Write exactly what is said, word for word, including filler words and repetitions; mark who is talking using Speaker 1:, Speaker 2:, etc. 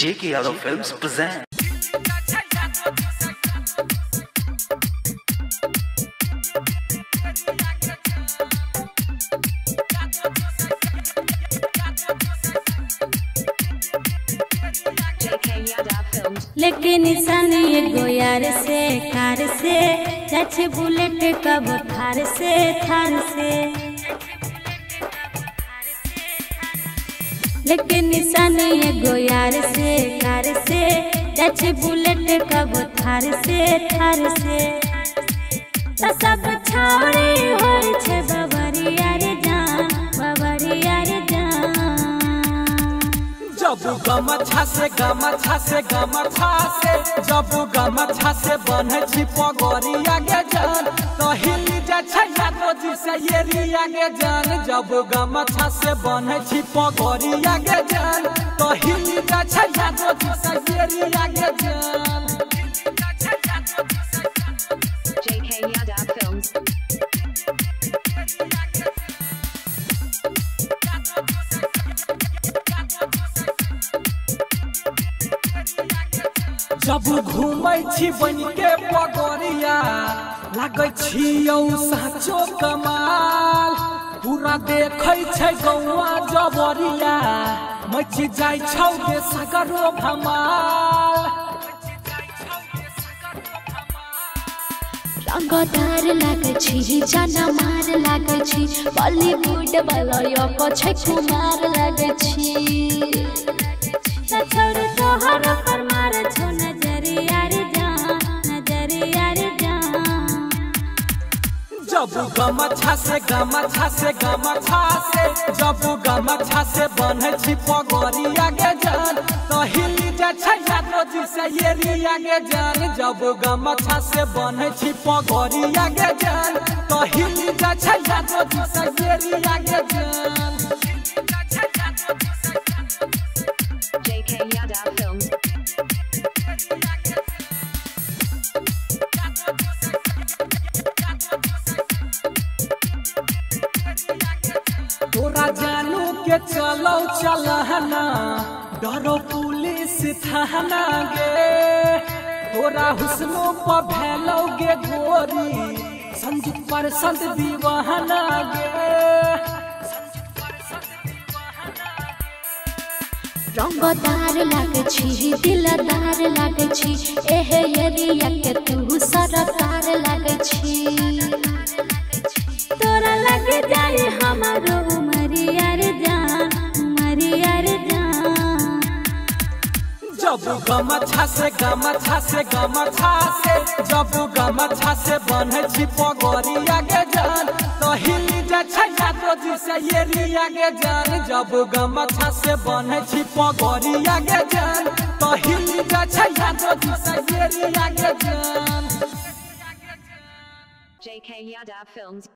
Speaker 1: K Yadav Films present.
Speaker 2: लेकिन निशान एगो यार से कार से जाछे बुलेट कब थार से थार से लेकिन निशान एगो यार से कार से जाछे बुलेट कब थार से थार से सब छावड़ी होय छे बाबरिया रे जान बाबरिया रे जान
Speaker 3: जब गमछा से गमछा से गमछा से जब गमछा से बने छी पगड़िया गे जान तो हिली जाय छै यादव से येरिया गे जान जब गमछा से बने छी पगड़िया गे जान तो हिली जाय छै यादव से येरिया गे जान
Speaker 4: K Yadav Films.
Speaker 3: जब घूमै छी बन के पगड़िया लागै छियौ साचो कमाल पूरा देखै छै गौआ जबरिया मचि जाइ छौ के सगरो भमाल
Speaker 2: रंगदार लागे छी जाना मार लागे छी बॉलीवुड वाला यो पछै कुमार लागे छी छोड़ तोहर पर मार छो नजरिया रे जान नजरिया रे जान
Speaker 3: जब गमछा से गमछा से गमछा से जब गमछा से बने छी पगड़िया गे जान तो हिली जाय छै यादव से येरिया गे जान जब गमछा से बने छी पगड़िया गे जान तो हिली जाय छै यादव से येरिया गे जान
Speaker 4: K Yadav Films.
Speaker 3: तोरा जानू के चलो चलहना डरो पुलिस थाना गे तोरा हुस्नो पर भेलो गे गोरी संजीत पर संत दीवाना गे
Speaker 2: रंगदार लागे छी दिलदार लागे छी एहे येरिया के तू सरकार लागे छी तोरा लगे जाए हमारो उमरिया रे जान उमरिया रे जान
Speaker 3: जब गमछा से गमछा से गमछा से जब गमछा से बने छी पगड़िया गे जान तो हिली जाय छै यादव से येरिया गे जान जब गमछा से बने छी पगड़िया गे जान तो हिली जाय छै यादव से येरिया गे जान
Speaker 4: J K Yadav Films.